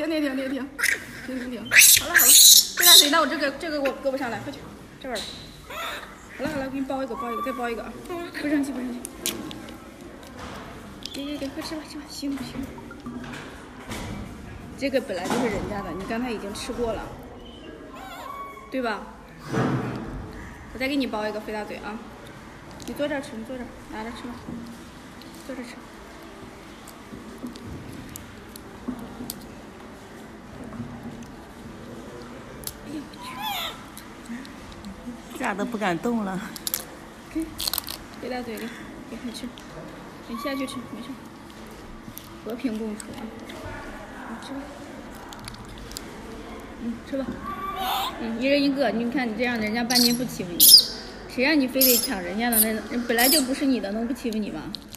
好了，这大腿，那我这个我搁不上来，快去这边来。好了，我给你包一个，再包一个啊！不生气。给，快吃吧，行。这个本来就是人家的，你刚才已经吃过了，对吧？我再给你包一个肥大嘴啊！你坐这儿吃，拿着吃吧，坐这吃。哎呦我去！ 吓得不敢动了。 给，肥大嘴给快吃，你下去吃，没事，和平共处啊。吃吧，吃吧，一人一个。你看你这样，人家半斤不欺负你，谁让你非得抢人家的？那本来就不是你的，能不欺负你吗？